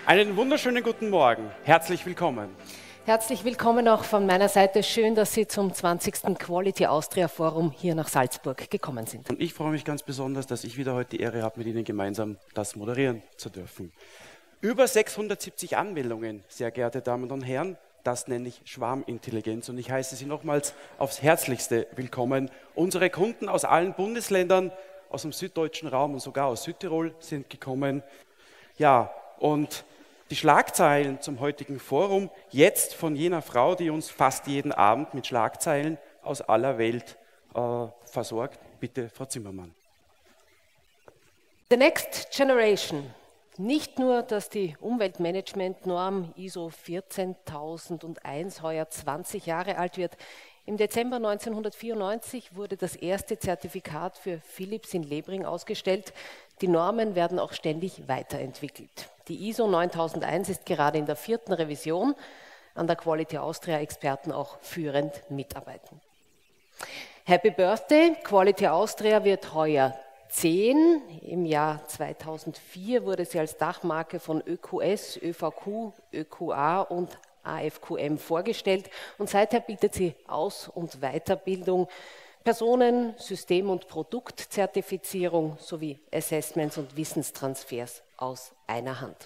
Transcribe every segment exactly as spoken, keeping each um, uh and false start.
Einen wunderschönen guten Morgen. Herzlich willkommen. Herzlich willkommen auch von meiner Seite. Schön, dass Sie zum zwanzigsten Quality Austria Forum hier nach Salzburg gekommen sind. Und ich freue mich ganz besonders, dass ich wieder heute die Ehre habe, mit Ihnen gemeinsam das moderieren zu dürfen. Über sechshundertsiebzig Anmeldungen, sehr geehrte Damen und Herren. Das nenne ich Schwarmintelligenz und ich heiße Sie nochmals aufs Herzlichste willkommen. Unsere Kunden aus allen Bundesländern, aus dem süddeutschen Raum und sogar aus Südtirol sind gekommen. Ja, und die Schlagzeilen zum heutigen Forum, jetzt von jener Frau, die uns fast jeden Abend mit Schlagzeilen aus aller Welt äh, versorgt. Bitte, Frau Zimmermann. The Next Generation. Nicht nur, dass die Umweltmanagement-Norm I S O vierzehntausendeins heuer zwanzig Jahre alt wird. Im Dezember neunzehnhundertvierundneunzig wurde das erste Zertifikat für Philips in Lebring ausgestellt. Die Normen werden auch ständig weiterentwickelt. Die I S O neuntausendeins ist gerade in der vierten Revision, an der Quality Austria Experten auch führend mitarbeiten. Happy Birthday! Quality Austria wird heuer zehn. Im Jahr zweitausendvier wurde sie als Dachmarke von Ö Q S, Ö V Q, Ö Q A und A F Q M vorgestellt und seither bietet sie Aus- und Weiterbildung, Personen-, System- und Produktzertifizierung sowie Assessments und Wissenstransfers aus einer Hand.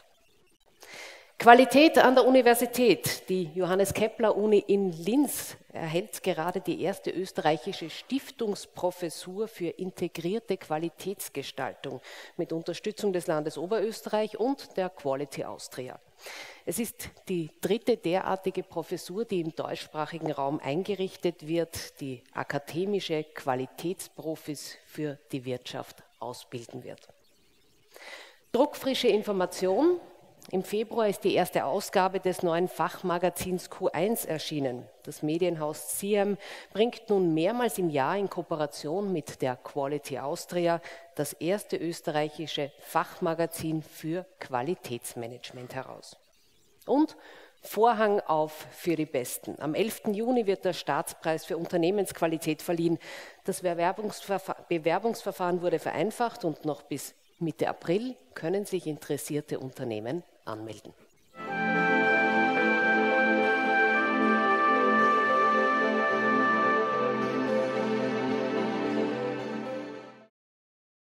Qualität an der Universität. Die Johannes Kepler Uni in Linz erhält gerade die erste österreichische Stiftungsprofessur für integrierte Qualitätsgestaltung mit Unterstützung des Landes Oberösterreich und der Quality Austria. Es ist die dritte derartige Professur, die im deutschsprachigen Raum eingerichtet wird, die akademische Qualitätsprofis für die Wirtschaft ausbilden wird. Druckfrische Information. Im Februar ist die erste Ausgabe des neuen Fachmagazins Q eins erschienen. Das Medienhaus C I A M bringt nun mehrmals im Jahr in Kooperation mit der Quality Austria das erste österreichische Fachmagazin für Qualitätsmanagement heraus. Und Vorhang auf für die Besten. Am elften Juni wird der Staatspreis für Unternehmensqualität verliehen. Das Bewerbungsverfa- Bewerbungsverfahren wurde vereinfacht und noch bis Mitte April können sich interessierte Unternehmen anmelden.